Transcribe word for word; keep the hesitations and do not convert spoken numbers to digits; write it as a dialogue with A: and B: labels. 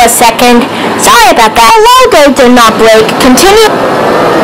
A: a second. Sorry about that. The logo did not break. Continue.